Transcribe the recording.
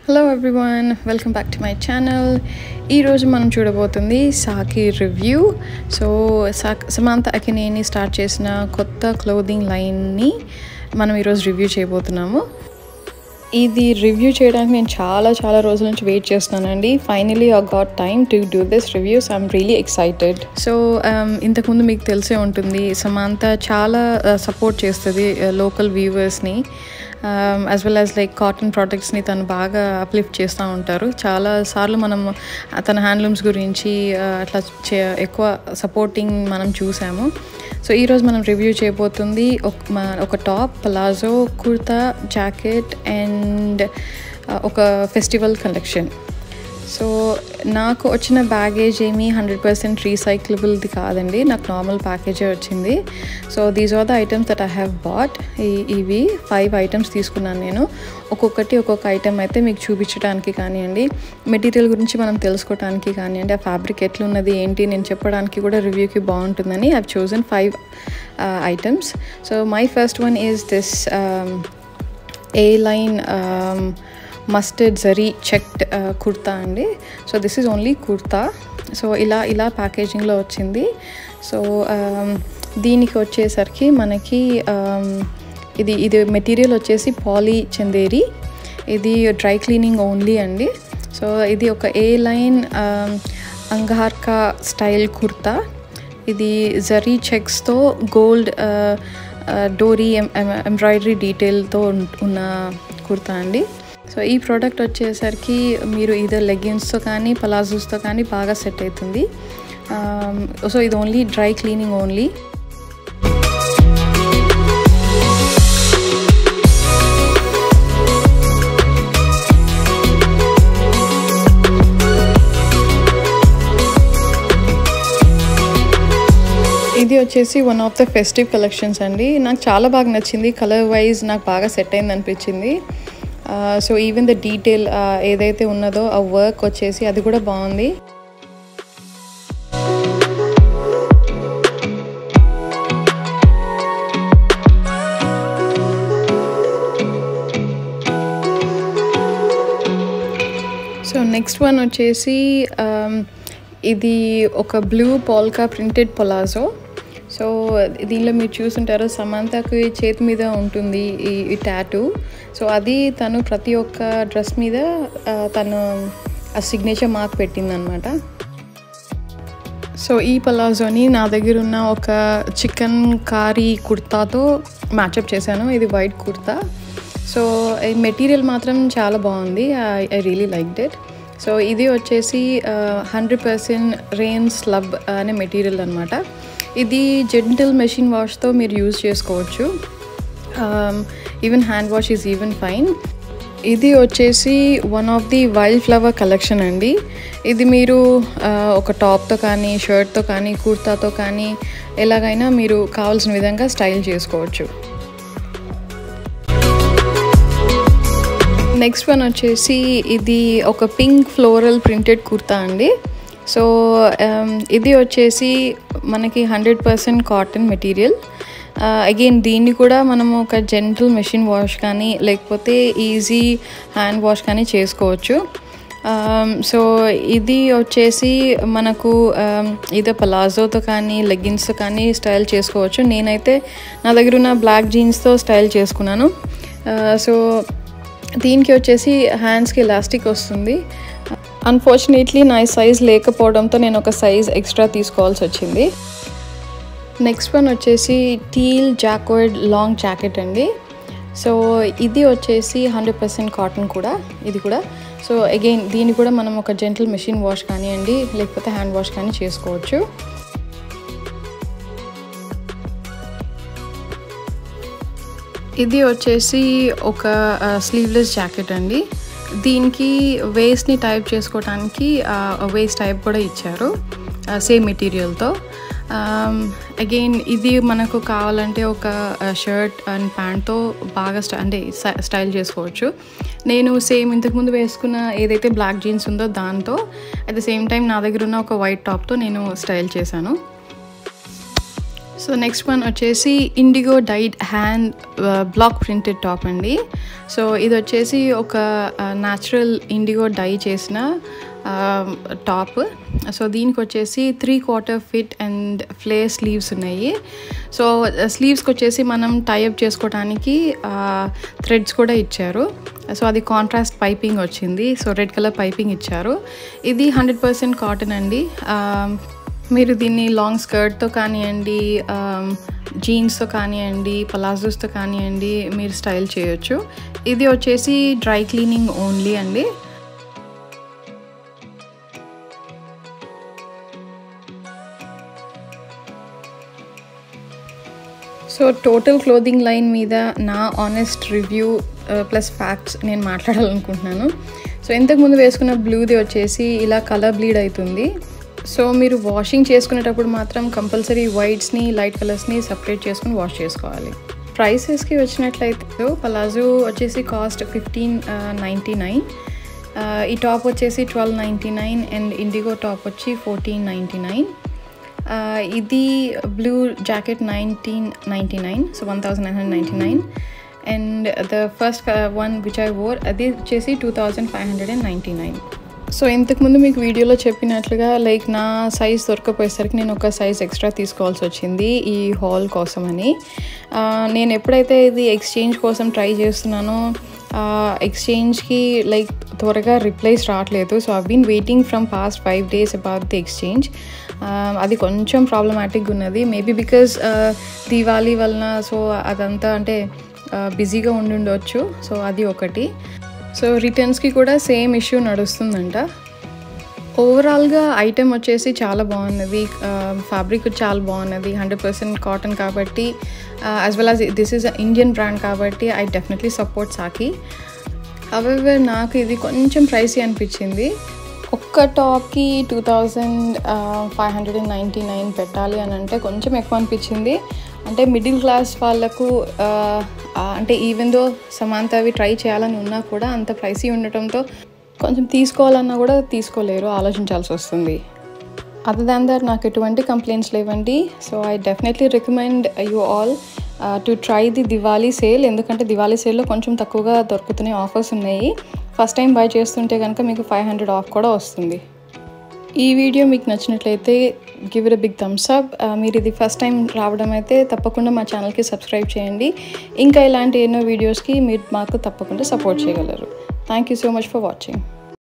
Hello everyone, welcome back to my channel. ఈ రోజు మనం చూడబోతుంది Saaki review. So Samantha Akkineni start చేసిన కొత్త క్లోదింగ్ లైన్ని మనం ఈరోజు రివ్యూ చేయబోతున్నాము. ఇది రివ్యూ చేయడానికి నేను చాలా రోజుల నుంచి వెయిట్ చేస్తున్నానండి. Finally I got time to do this review. So I'm really excited. So ఇంతకుముందు మీకు తెలిసే ఉంటుంది, సమంత చాలా సపోర్ట్ చేస్తుంది లోకల్ వ్యూవర్స్ని, as well as like cotton ప్రోడక్ట్స్ని తను బాగా అప్లిఫ్ట్ చేస్తూ ఉంటారు. చాలాసార్లు మనం తన హ్యాండ్లూమ్స్ గురించి అట్లా ఎక్కువ సపోర్టింగ్ మనం చూసాము. సో ఈరోజు మనం రివ్యూ చేయబోతుంది ఒక top, palazzo, kurta, jacket and ఒక ఫెస్టివల్ కలెక్షన్. సో నాకు వచ్చిన బ్యాగేజ్ ఏమీ 100% రీసైక్లబుల్ది కాదండి, నాకు నార్మల్ ప్యాకేజే వచ్చింది. So these are the items that I have bought. ఇవి 5 ఐటమ్స్ తీసుకున్నాను నేను. ఒక్కొక్క ఐటమ్ అయితే మీకు చూపించడానికి కానివ్వండి, మెటీరియల్ గురించి మనం తెలుసుకోవడానికి కానివ్వండి, ఆ ఫ్యాబ్రిక్ ఎట్లున్నది ఏంటి నేను చెప్పడానికి కూడా రివ్యూకి బాగుంటుందని I have chosen 5 items. So my first one is this A-line mustard zari checked kurta అండి. So this is only kurta. So ఇలా ప్యాకేజింగ్లో వచ్చింది. సో దీనికి వచ్చేసరికి మనకి ఇది మెటీరియల్ వచ్చేసి పాలీ చందేరి. ఇది డ్రై క్లీనింగ్ ఓన్లీ అండి. సో ఇది ఒక A-line అంగార్కా స్టైల్ కుర్తా. ఇది జరీ చెక్స్తో గోల్డ్ డోరీ ఎంబ్రాయిడరీ డీటెయిల్తో ఉన్న కుర్తా అండి. సో ఈ ప్రోడక్ట్ వచ్చేసరికి మీరు ఇదే లెగ్గిన్స్తో కానీ పలాజోస్తో కానీ బాగా సెట్ అవుతుంది. సో ఇది ఓన్లీ డ్రై క్లీనింగ్ ఓన్లీ. ఇది వచ్చేసి one of the festive collections అండి. నాకు చాలా బాగా నచ్చింది. కలర్ వైజ్ నాకు బాగా సెట్ అయింది అనిపించింది. సో ఈవెన్ ద డీటెయిల్ ఏదైతే ఉన్నదో ఆ వర్క్ వచ్చేసి అది కూడా బాగుంది. సో నెక్స్ట్ వన్ వచ్చేసి ఇది ఒక blue polka printed palazzo. So దీనిలో మీరు చూసుంటారు, సమంతకి చేతి మీద ఉంటుంది ఈ టాటూ. సో అది తను ప్రతి ఒక్క డ్రెస్ మీద తను ఆ సిగ్నేచర్ మార్క్ పెట్టిందనమాట. సో ఈ పలాజోని నా దగ్గర ఉన్న ఒక చికెన్ కారీ కుర్తాతో మ్యాచప్ చేశాను. ఇది వైట్ కుర్తా. సో ఈ మెటీరియల్ మాత్రం చాలా బాగుంది. I really liked it. So ఇది వచ్చేసి 100% రెయిన్ స్లబ్ అనే మెటీరియల్ అనమాట. ఇది జెంటిల్ మెషిన్ వాష్తో మీరు యూజ్ చేసుకోవచ్చు. Even hand wash is even fine. ఇది వచ్చేసి one of the wild flower collection అండి. ఇది మీరు ఒక టాప్తో కానీ, షర్ట్తో కానీ, కుర్తాతో కానీ ఎలాగైనా మీరు కావాల్సిన విధంగా స్టైల్ చేసుకోవచ్చు. నెక్స్ట్ వన్ వచ్చేసి ఇది ఒక పింక్ ఫ్లోరల్ ప్రింటెడ్ కుర్తా అండి. సో ఇది వచ్చేసి మనకి 100% కాటన్ మెటీరియల్. అగైన్ దీన్ని కూడా మనము ఒక జెంటిల్ మెషిన్ వాష్ కానీ లేకపోతే ఈజీ హ్యాండ్ వాష్ కానీ చేసుకోవచ్చు. సో ఇది వచ్చేసి మనకు ఇదే పలాజోతో కానీ లెగ్గిన్స్తో కానీ స్టైల్ చేసుకోవచ్చు. నేనైతే నా దగ్గర ఉన్న బ్లాక్ జీన్స్తో స్టైల్ చేసుకున్నాను. సో దీనికి వచ్చేసి హ్యాండ్స్కి ఎలాస్టిక్ వస్తుంది. అన్ఫార్చునేట్లీ నా సైజ్ లేకపోవడంతో నేను ఒక సైజ్ ఎక్స్ట్రా తీసుకోవాల్సి వచ్చింది. నెక్స్ట్ వన్ వచ్చేసి టీల్ జాక్వర్డ్ లాంగ్ జాకెట్ అండి. సో ఇది వచ్చేసి 100% కాటన్ కూడా ఇది కూడా. సో అగైన్ దీన్ని కూడా మనం ఒక జెంటిల్ మెషిన్ వాష్ కానివ్వండి లేకపోతే హ్యాండ్ వాష్ కానీ చేసుకోవచ్చు. ఇది వచ్చేసి ఒక స్లీవ్లెస్ జాకెట్ అండి. దీనికి వేస్ట్ని టైప్ చేసుకోవడానికి వేస్ట్ టైప్ కూడా ఇచ్చారు సేమ్ మెటీరియల్తో. అగైన్ ఇది మనకు కావాలంటే ఒక షర్ట్ అండ్ ప్యాంట్తో బాగా స్టైల్ చేసుకోవచ్చు. నేను సేమ్ ఇంతకుముందు వేసుకున్న ఏదైతే బ్లాక్ జీన్స్ ఉందో దాంతో అట్ ద సేమ్ టైం నా దగ్గర ఉన్న ఒక వైట్ టాప్తో నేను స్టైల్ చేశాను. సో నెక్స్ట్ వన్ వచ్చేసి indigo dyed hand block printed top అండి. సో ఇది వచ్చేసి ఒక న్యాచురల్ ఇండిగో డై చేసిన టాప్. సో దీనికి వచ్చేసి 3/4 ఫిట్ అండ్ ఫ్లేర్ స్లీవ్స్ ఉన్నాయి. సో స్లీవ్స్కి వచ్చేసి మనం టైఅప్ చేసుకోవడానికి థ్రెడ్స్ కూడా ఇచ్చారు. సో అది కాంట్రాస్ట్ పైపింగ్ వచ్చింది. సో రెడ్ కలర్ పైపింగ్ ఇచ్చారు. ఇది 100% కాటన్ అండి. మీరు దీన్ని లాంగ్ స్కర్ట్తో కానివ్వండి, జీన్స్తో కానివ్వండి, పలాజోస్తో కానివ్వండి మీరు స్టైల్ చేయొచ్చు. ఇది వచ్చేసి డ్రై క్లీనింగ్ ఓన్లీ అండి. సో టోటల్ క్లోదింగ్ లైన్ మీద నా ఆనెస్ట్ రివ్యూ ప్లస్ ఫ్యాక్ట్స్ నేను మాట్లాడాలనుకుంటున్నాను. సో ఇంతకుముందు వేసుకున్న బ్లూది వచ్చేసి ఇలా కలర్ బ్లీడ్ అవుతుంది. సో మీరు వాషింగ్ చేసుకునేటప్పుడు మాత్రం కంపల్సరీ వైట్స్ని లైట్ కలర్స్ని సపరేట్ చేసుకుని వాష్ చేసుకోవాలి. ప్రైసెస్కి వచ్చినట్లయితే పలాజో వచ్చేసి కాస్ట్ 1599, ఈ టాప్ వచ్చేసి 1299 అండ్ ఇండిగో టాప్ వచ్చి 1499. ఇది blue jacket 1999, so 1999. And the first one which I wore అది వచ్చేసి 2599. సో ఇంతకుముందు మీకు వీడియోలో చెప్పినట్లుగా లైక్ నా సైజ్ దొరకపోయేసరికి నేను ఒక సైజ్ ఎక్స్ట్రా తీసుకోవాల్సి వచ్చింది ఈ హాల్ కోసమని. నేను ఎప్పుడైతే ఇది ఎక్స్చేంజ్ కోసం ట్రై చేస్తున్నానో ఎక్స్చేంజ్కి లైక్ త్వరగా రిప్లైస్ రావట్లేదు. So I been waiting from past 5 days about the exchange. అది కొంచెం ప్రాబ్లమాటిక్గా ఉన్నది. మేబీ బికాజ్ దివాళీ వలన సో అదంతా అంటే బిజీగా ఉండుండొచ్చు. సో అది ఒకటి. సో రిటర్న్స్కి కూడా సేమ్ ఇష్యూ నడుస్తుందంట. ఓవరాల్గా ఐటెం వచ్చేసి చాలా బాగున్నది. ఫ్యాబ్రిక్ చాలా బాగున్నది. 100% కాటన్ కాబట్టి as well as this is Indian brand కాబట్టి I definitely support Saaki. However నాకు ఇది కొంచెం ప్రైసీ అనిపించింది. ఒక్క టాప్కి 2599 పెట్టాలి అని అంటే కొంచెం ఎక్కువ అనిపించింది. అంటే మిడిల్ క్లాస్ వాళ్ళకు అంటే ఈవెన్ దో సమాంతవి ట్రై చేయాలని ఉన్నా కూడా అంత ప్రైసీ ఉండటంతో కొంచెం తీసుకోవాలన్నా కూడా తీసుకోలేరు, ఆలోచించాల్సి వస్తుంది. అదర్ దాన్ దట్ నాకు ఎటువంటి కంప్లైంట్స్ లేవండి. So I definitely recommend you all to try the Diwali sale. ఎందుకంటే దివాళీ సేల్లో కొంచెం తక్కువగా దొరుకుతున్నాయి, ఆఫర్స్ ఉన్నాయి. ఫస్ట్ టైం బై చేస్తుంటే కనుక మీకు 500 ఆఫ్ కూడా వస్తుంది. ఈ వీడియో మీకు నచ్చినట్లయితే give it a big thumbs up. మీరు ఇది ఫస్ట్ టైం రావడం అయితే తప్పకుండా మా ఛానల్కి సబ్స్క్రైబ్ చేయండి. ఇంకా ఇలాంటి ఎన్నో వీడియోస్కి మీరు మాకు తప్పకుండా సపోర్ట్ చేయగలరు. Thank you so much for watching.